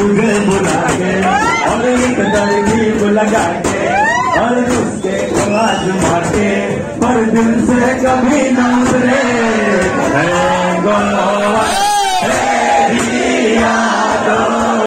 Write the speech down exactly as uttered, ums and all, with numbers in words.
तुझे बुला के और एक तरकीब लगा के और उसके आवाज मार के पर दिल से कभी ना उतरे।